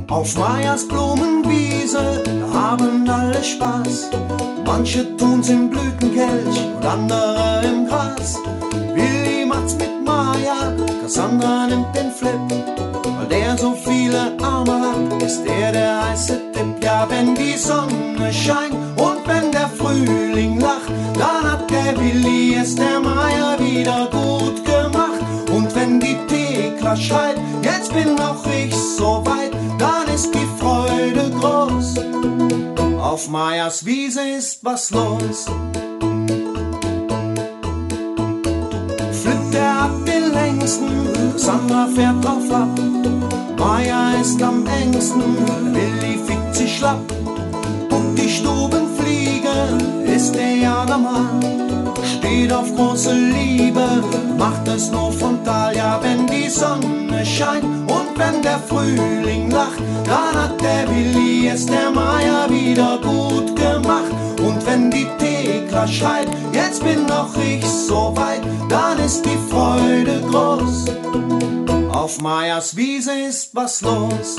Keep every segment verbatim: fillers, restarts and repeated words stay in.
Auf Meyers Blumenwiese, da haben alle Spaß. Manche tun's im Blütenkelch und andere im Gras. Willi macht's mit Maja, Cassandra nimmt den Flip. Weil der so viele Arme hat, ist der der heiße Tipp. Ja, wenn die Sonne scheint und wenn der Frühling lacht, dann hat der Willi es der Maja wieder gut gemacht. Und wenn die Thekla schreit, jetzt bin auch ich so weit, dann ist die Freude groß. Auf Meyers Wiese ist was los. Flip, der hat den längsten, Sandra fährt drauf ab. Maja ist am engsten, Willi fickt sich schlapp. Und die Stubenfliege ist der Jagdmann, steht auf große Liebe, macht es nur frontal. Ja, wenn die Sonne scheint und wenn der Frühling lacht, dann hat der Willi es der Maja wieder gut gemacht. Und wenn die Thekla schreit, jetzt bin auch ich so weit, dann ist die Freude groß. Auf Meyers Wiese ist was los.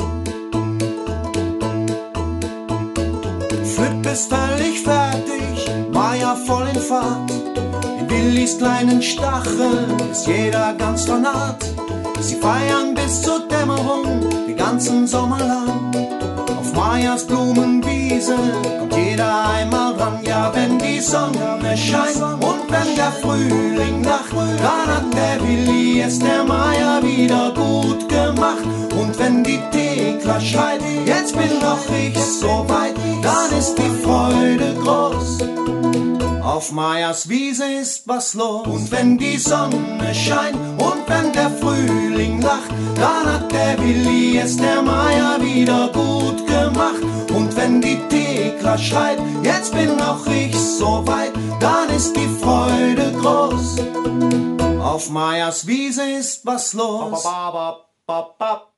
Flip ist völlig fertig, Maja voll in Fahrt. In Willis kleinen Stachel ist jeder ganz vernarrt. Sie feiern bis zur Dämmerung den ganzen Sommer lang. Auf Meyers Blumenwiese kommt jeder einmal dran. Ja, wenn die Sonne scheint und wenn der Frühling lacht, dann hat der Willi es der Maja wieder gut gemacht. Und wenn die Thekla schreit, jetzt bin doch ich so weit, dann ist die Freude groß. Auf Meyers Wiese ist was los. Und wenn die Sonne scheint und wenn der Frühling lacht, dann hat der Willi es der Maja wieder gut gemacht. Und wenn die Thekla schreit, jetzt bin auch ich so weit, dann ist die Freude groß. Auf Meyers Wiese ist was los.